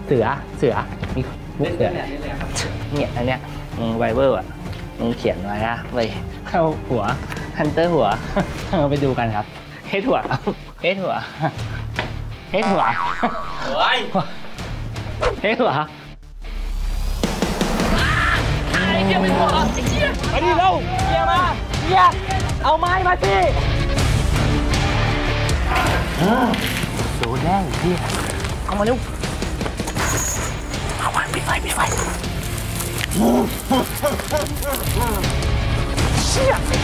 เสือมีมุกเสือเนี่ยอันเนี้ยไวเวอร์อ่ะมึงเขียนไว้นะไปเข้าหัวฮันเตอร์หัวเราไปดูกันครับเฮดหัวเฮดหัวเฮดหัวเฮดหัวไอ้เหี้ยไม่หัวไอ้เหี้ยไปดิเร็วเหี้ยมาเหี้ยเอาไม้มาสิโดนแน่เหี้ยเอามาเร็วเอามาปิดไฟเชี่ย